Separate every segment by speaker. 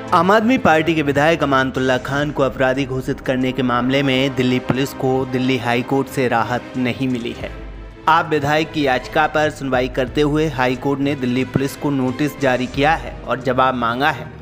Speaker 1: आम आदमी पार्टी के विधायक अमानतुल्लाह खान को अपराधी घोषित करने के मामले में दिल्ली पुलिस को दिल्ली हाई कोर्ट से राहत नहीं मिली है। आप विधायक की याचिका पर सुनवाई करते हुए हाई कोर्ट ने दिल्ली पुलिस को नोटिस जारी किया है और जवाब मांगा है।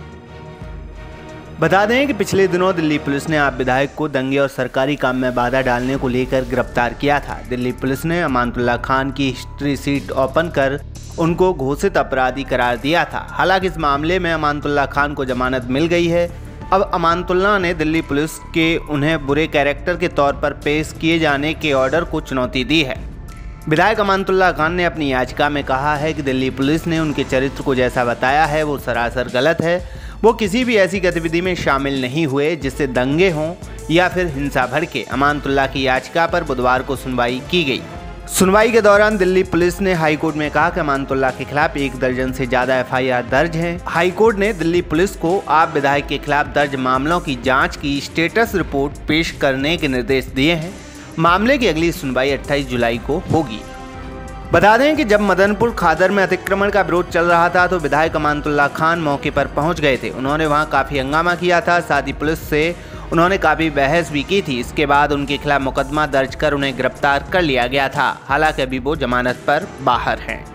Speaker 1: बता दें कि पिछले दिनों दिल्ली पुलिस ने आप विधायक को दंगे और सरकारी काम में बाधा डालने को लेकर गिरफ्तार किया था। दिल्ली पुलिस ने अमानतुल्लाह खान की हिस्ट्री सीट ओपन कर उनको घोषित अपराधी करार दिया था। हालांकि इस मामले में अमानतुल्लाह खान को जमानत मिल गई है। अब अमानतुल्लाह ने दिल्ली पुलिस के उन्हें बुरे कैरेक्टर के तौर पर पेश किए जाने के ऑर्डर को चुनौती दी है। विधायक अमानतुल्लाह खान ने अपनी याचिका में कहा है कि दिल्ली पुलिस ने उनके चरित्र को जैसा बताया है वो सरासर गलत है। वो किसी भी ऐसी गतिविधि में शामिल नहीं हुए जिससे दंगे हों या फिर हिंसा भड़के। अमानतुल्लाह की याचिका पर बुधवार को सुनवाई की गई। सुनवाई के दौरान दिल्ली पुलिस ने हाई कोर्ट में कहा कि अमानतुल्लाह के खिलाफ 1 दर्जन से ज्यादा एफआईआर दर्ज हैं। हाई कोर्ट ने दिल्ली पुलिस को आप विधायक के खिलाफ दर्ज मामलों की जांच की स्टेटस रिपोर्ट पेश करने के निर्देश दिए हैं। मामले की अगली सुनवाई 28 जुलाई को होगी। बता दें कि जब मदनपुर खादर में अतिक्रमण का विरोध चल रहा था तो विधायक अमानतुल्लाह खान मौके पर पहुंच गए थे। उन्होंने वहां काफी हंगामा किया था। साथ ही पुलिस से उन्होंने काफी बहस भी की थी। इसके बाद उनके खिलाफ मुकदमा दर्ज कर उन्हें गिरफ्तार कर लिया गया था। हालांकि अभी वो जमानत पर बाहर हैं।